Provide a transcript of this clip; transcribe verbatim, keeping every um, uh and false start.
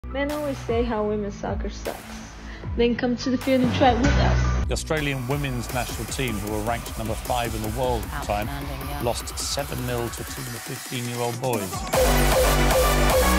Men always say how women's soccer sucks. Then come to the field and try it with us. The Australian women's national team, who were ranked number five in the world at the time, yeah. lost seven nil to a team of fifteen-year-old boys.